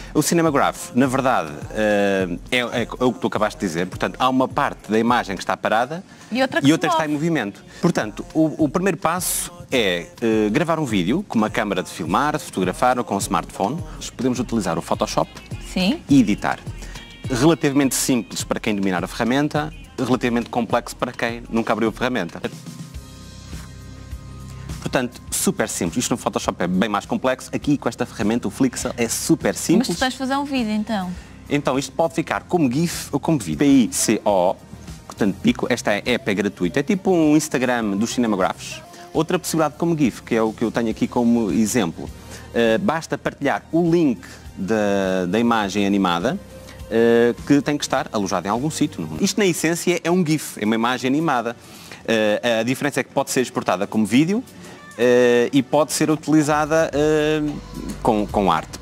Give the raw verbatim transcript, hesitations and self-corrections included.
O Cinemagraph, na verdade, é, é o que tu acabaste de dizer. Portanto, há uma parte da imagem que está parada e outra que, e outra que está em movimento. Portanto, o, o primeiro passo é uh, gravar um vídeo com uma câmara de filmar, de fotografar ou com um smartphone. Podemos utilizar o Photoshop Sim. e editar. Relativamente simples para quem dominar a ferramenta, relativamente complexo para quem nunca abriu a ferramenta. Portanto, super simples. Isto no Photoshop é bem mais complexo. Aqui, com esta ferramenta, o Flixel, é super simples. Mas tu tens de fazer um vídeo, então? Então, isto pode ficar como GIF ou como vídeo. P I C O, portanto, Pico. Esta app é gratuita. É tipo um Instagram dos Cinemagraphs. Outra possibilidade como GIF, que é o que eu tenho aqui como exemplo. Uh, basta partilhar o link da, da imagem animada, uh, que tem que estar alojado em algum sítio. Isto, na essência, é um GIF, é uma imagem animada. Uh, a diferença é que pode ser exportada como vídeo, Uh, e pode ser utilizada uh, com, com arte.